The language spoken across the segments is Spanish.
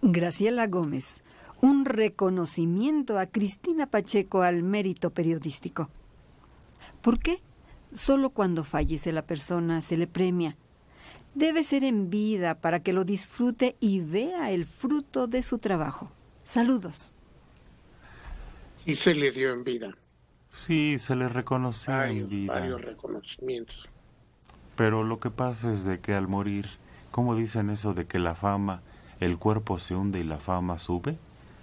Graciela Gómez, un reconocimiento a Cristina Pacheco al mérito periodístico. ¿Por qué? Solo cuando fallece la persona se le premia. Debe ser en vida para que lo disfrute y vea el fruto de su trabajo. Saludos. Y se le dio en vida. Sí, se le reconoció en vida. Varios reconocimientos. Pero lo que pasa es de que al morir, ¿cómo dicen eso de que la fama, el cuerpo se hunde y la fama sube?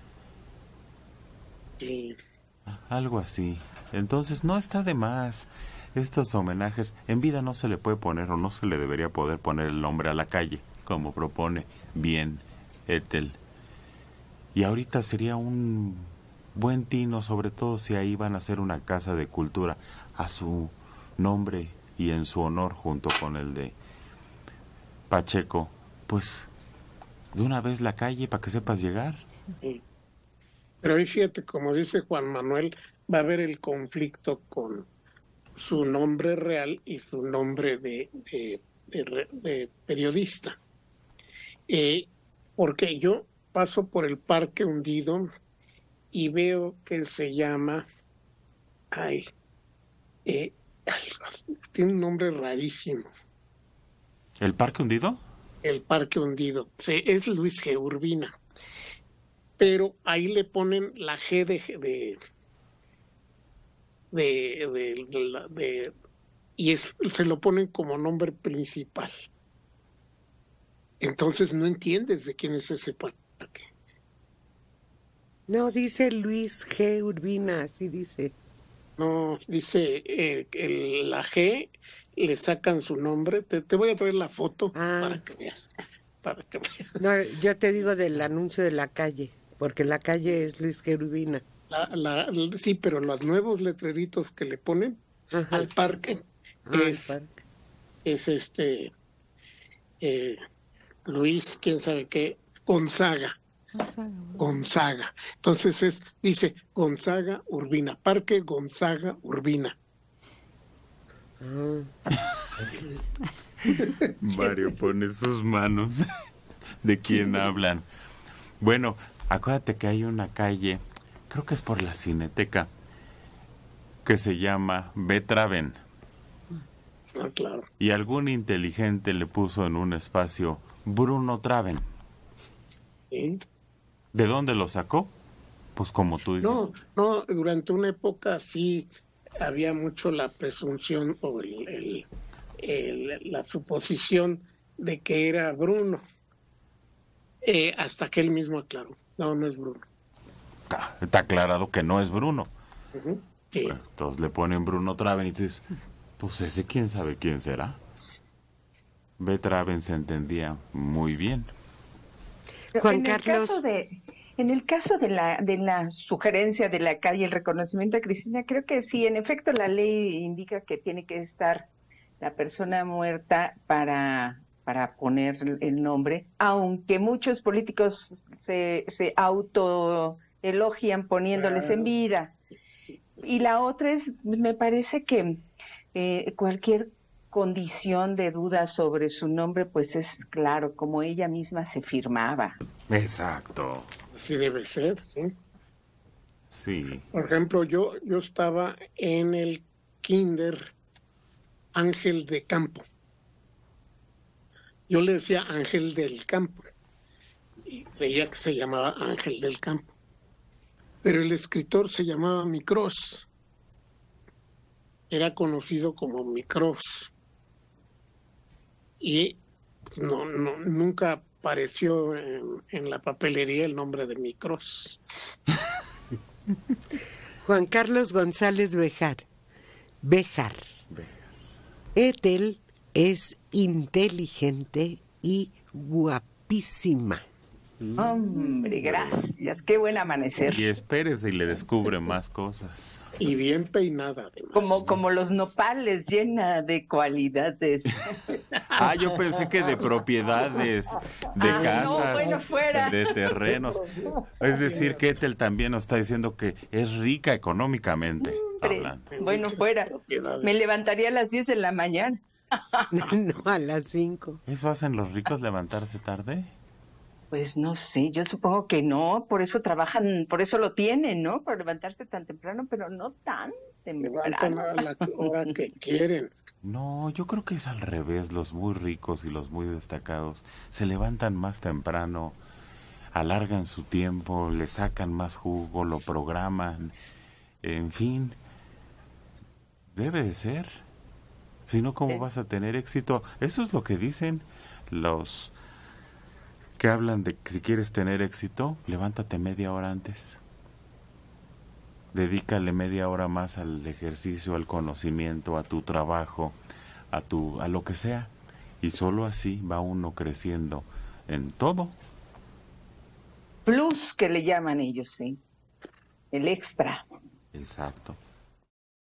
Sí. Algo así. Entonces no está de más. Estos homenajes, en vida no se le puede poner o no se le debería poder poner el nombre a la calle, como propone bien Ethel. Y ahorita sería un buen tino, sobre todo si ahí van a hacer una casa de cultura a su nombre y en su honor junto con el de Pacheco. Pues de una vez la calle para que sepas llegar. Sí. Pero ahí fíjate, como dice Juan Manuel, va a haber el conflicto con su nombre real y su nombre de periodista. Porque yo paso por el Parque Hundido y veo que se llama... tiene un nombre rarísimo. ¿El Parque Hundido? El Parque Hundido. Sí, es Luis G. Urbina. Pero ahí le ponen la G y se lo ponen como nombre principal. Entonces no entiendes de quién es ese parque. No, dice Luis G. Urbina, así dice. No, dice la G, le sacan su nombre. Te voy a traer la foto para que veas. No, yo te digo del anuncio de la calle, porque la calle es Luis G. Urbina. Sí, pero los nuevos letreritos que le ponen al parque es Luis, quién sabe qué, Gonzaga. Entonces dice Gonzaga Urbina, Parque Gonzaga Urbina. Mario pone sus manos. ¿De quién hablan? Bueno, acuérdate que hay una calle, creo que es por la Cineteca, que se llama Betraven. Claro. Y algún inteligente le puso en un espacio Bruno Traven. ¿Sí? ¿De dónde lo sacó? Pues como tú dices. No, durante una época sí había mucho la presunción o la suposición de que era Bruno. Hasta que él mismo aclaró. No es Bruno. Está aclarado que no es Bruno. Sí. Bueno, entonces le ponen Bruno Traven y tú dices, pues ese quién sabe quién será. Betraven se entendía muy bien. Juan Carlos. En el caso de la sugerencia de la calle, el reconocimiento a Cristina, creo que sí, en efecto la ley indica que tiene que estar la persona muerta para poner el nombre, aunque muchos políticos se autoelogian poniéndoles en vida. Y la otra es, me parece que cualquier condición de duda sobre su nombre, pues es claro, como ella misma se firmaba. Exacto. Sí debe ser, sí. Sí. Por ejemplo, yo estaba en el kinder Ángel de Campo. Yo le decía Ángel del Campo y creía que se llamaba Ángel del Campo. Pero el escritor se llamaba Micros. Era conocido como Micros. Y nunca apareció en la papelería el nombre de Micros. Juan Carlos González Béjar. Ethel es inteligente y guapísima. Hombre, gracias. Qué buen amanecer. Y espérese y le descubre más cosas. Y bien peinada, además. Como los nopales, llena de cualidades. Yo pensé que de propiedades, de casas, de terrenos. Es decir, que Ethel también nos está diciendo que es rica económicamente hablando. Bueno, fuera. Me levantaría a las 10 de la mañana. No, a las 5. ¿Eso hacen los ricos, levantarse tarde? Pues no sé, yo supongo que no, por eso trabajan, por eso lo tienen, ¿no? Por levantarse tan temprano, pero no tan Levantan temprano. a la hora que quieren. No, yo creo que es al revés. Los muy ricos y los muy destacados se levantan más temprano, alargan su tiempo, le sacan más jugo, lo programan. En fin, debe de ser. Si no, ¿cómo vas a tener éxito? Eso es lo que dicen los que hablan de que si quieres tener éxito, levántate media hora antes. Dedícale media hora más al ejercicio, al conocimiento, a tu trabajo, a lo que sea. Y solo así va uno creciendo en todo. Plus que le llaman ellos, sí, el extra. Exacto.